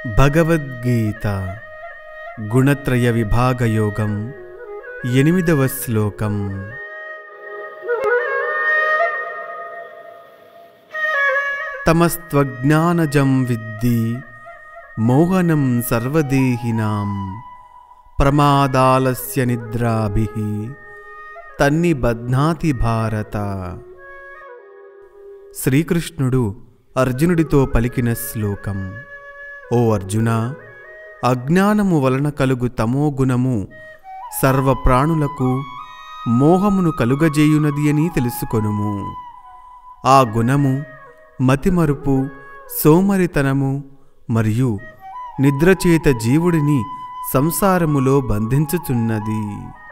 భగవద్గీత గుణత్రయ విభాగయోగం 8వ శ్లోకం. తమస్త్వజ్ఞానజం విద్ధి మోహనం సర్వదేహినాం ప్రమాదాలస్య నిద్రాభిః తన్నిబధ్నాతి భారత. శ్రీకృష్ణుడు అర్జునుడితో పలికిన శ్లోకం. ఓ అర్జున, అజ్ఞానము వలన కలుగు తమోగుణము సర్వప్రాణులకు మోహమును కలుగజేయునది అని తెలుసుకొనుము. ఆ గుణము మతిమరుపు, సోమరితనము మరియు నిద్రచేత జీవుడిని సంసారములో బంధించుచున్నది.